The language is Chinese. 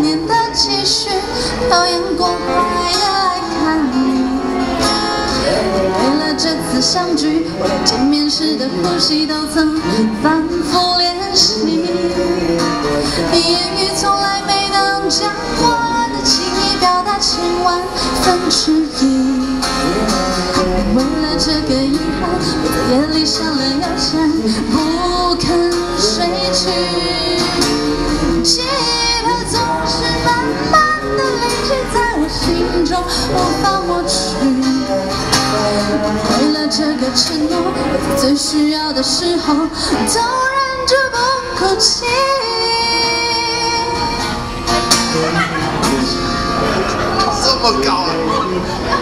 千年的期许，表演过坏的来看你。为了这次相聚，我连见面时的呼吸都曾反复练习。言语从来没能将我的情意表达千万分之一。为了这个遗憾，我在夜里想了又想，不肯睡去。记得总是慢慢地累积在我心中，无法抹去。为了这个承诺，我在最需要的时候都忍着不哭泣。 这么高啊！